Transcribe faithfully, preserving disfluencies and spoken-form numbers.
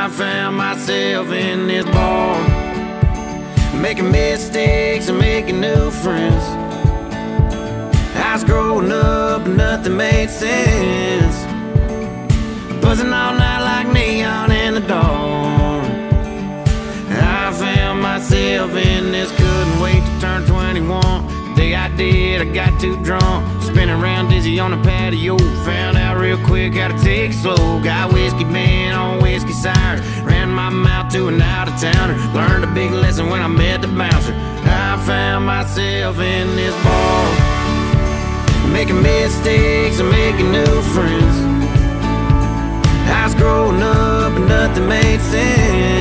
I found myself in this bar, making mistakes and making new friends. I was growing up and nothing made sense, buzzing all night like neon in the dark. I found myself in this, couldn't wait to turn twenty-one. The day I did, I got too drunk, spinning around dizzy on the patio. Found out real quick how to take it slow. Got whiskey man on whiskey sirens, ran my mouth to an out-of-towner. Learned a big lesson when I met the bouncer. I found myself in this bar, making mistakes and making new friends. I was growing up and nothing made sense,